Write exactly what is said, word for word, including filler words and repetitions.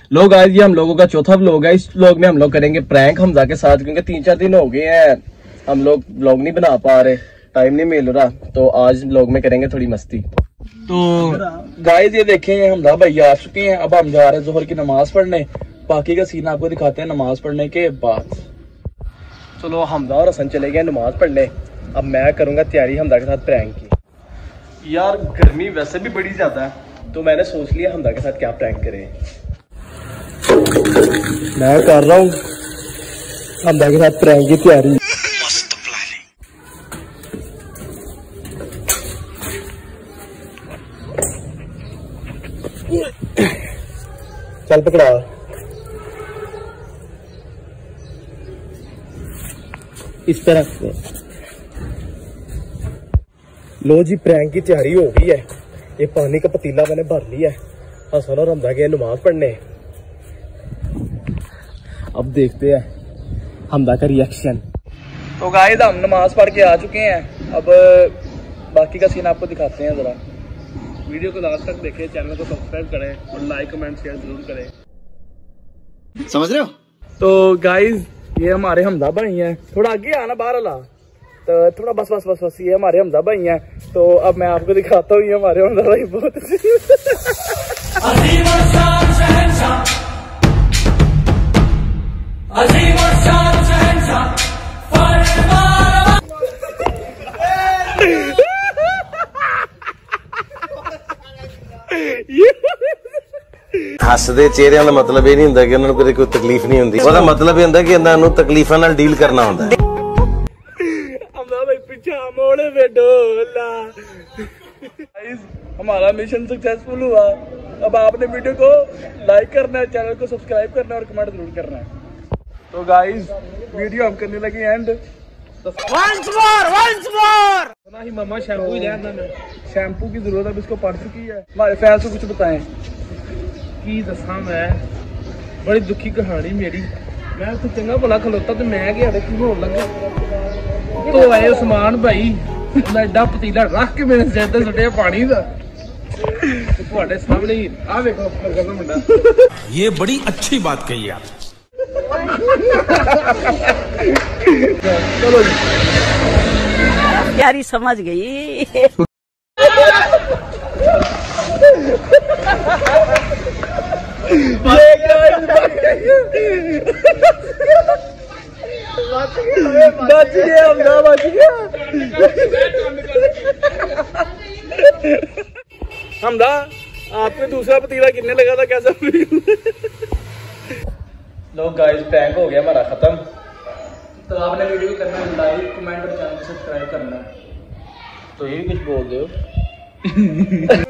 लोग आज ये हम लोगों का चौथा व्लॉग है। इस व्लॉग में हम लोग करेंगे प्रैंक हमजा के साथ, क्योंकि तीन चार दिन हो गए हैं हम लोग व्लॉग नहीं बना पा रहे, टाइम नहीं मिल रहा, तो आज व्लॉग में करेंगे थोड़ी मस्ती। तो गाइस ये देखें हमजा भाई आ चुके हैं, अब हम जा रहे हैं जोहर की नमाज पढ़ने। बाकी का सीन आपको दिखाते हैं नमाज पढ़ने के बाद। चलो हमजा और हसन चले गए नमाज पढ़ने, अब मैं करूंगा तैयारी हमजा के साथ प्रैंक की। यार गर्मी वैसे भी बड़ी ज्यादा है, तो मैंने सोच लिया हमजा के साथ क्या प्रैंक करें। मैं कर रहा हूँ हमजा के साथ प्रैंक की तैयारी। चल पकड़ा। इस तरह लो जी, प्रैंक की तैयारी हो गई है। ये पानी का पतीला मैंने भर लिया है। हसन और हमजा गए नमाज पढ़ने, अब देखते हैं हमजा का रिएक्शन। तो गाइस हम नमाज पढ़ के आ चुके हैं, अब बाकी का सीन आपको दिखाते हैं। जरा वीडियो को लास्ट तक देखें, चैनल को सब्सक्राइब करें और लाइक कमेंट शेयर जरूर करें। समझ रहे हो? तो गाइस ये हमारे हमजा भाई हैं, थोड़ा आगे आना बाहर अला, तो थोड़ा बस बस बस बस ये हमारे हमजा भाई हैं। तो अब मैं आपको दिखाता हूँ, ये हमारे हमजा भाई बहुत हसदे चेहरिਆਂ ਦਾ मतलब ਇਹ ਨਹੀਂ ਹੁੰਦਾ ਕਿ ਉਹਨਾਂ ਨੂੰ ਕੋਈ ਤਕਲੀਫ ਨਹੀਂ ਹੁੰਦੀ, ਉਹਦਾ मतलब ਇਹ ਹੁੰਦਾ ਕਿ ਇਹਨਾਂ ਨੂੰ ਤਕਲੀਫਾਂ ਨਾਲ ਡੀਲ ਕਰਨਾ ਹੁੰਦਾ ਹੈ। हमजा भाई पीछे मोड़े में डोला। हमारा मिशन सक्सेसफुल हुआ। अब आपने वीडियो को लाइक करना है, चैनल को सब्सक्राइब करना है और कमेंट जरूर करना है। तो गाइस वीडियो हम करने लगे and. Once more once more ना ही मामा शैम्पू ही लेना है, शैम्पू की जरूरत अब इसको पड़ चुकी है। हमारे फैंस को कुछ बताएं की दसा। मैं बड़ी दुखी कहानी मेरी, मैं तो चंगा भला खलोता तो मैं गया की होने लगा तो आए उस्मान भाई एडा पतीला रख के मेरे सिर ते सुटिया पानी का। ਤੁਹਾਡੇ ਸਾਹਮਣੇ ਹੀ ਆ ਵੇਖੋ ਫਰਕ ਦਾ ਮੁੰਡਾ। ये बड़ी अच्छी बात कही आप। चलो जी यारी समझ गई। बच गया हमजा, बच गया हमजा। आपने दूसरा पतीला कितने लगा था, कैसा? लोग गाइस प्रैंक हो गया हमारा खत्म। तो आपने वीडियो को करना है लाइक कमेंट और चैनल को सब्सक्राइब करना है। तो ये भी कुछ बोल दो।